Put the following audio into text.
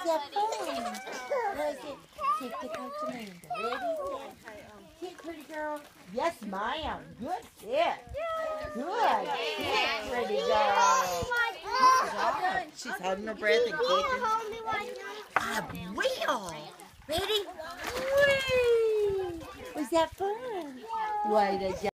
that fun? Was it? Kick the coach Amanda. Ready? Kick, pretty girl. Yes, ma'am. Good sit. Good. Kick, pretty girl. Good job. She's holding her breath and kicking. I will. Ready? Whee! Was that fun? Way to go.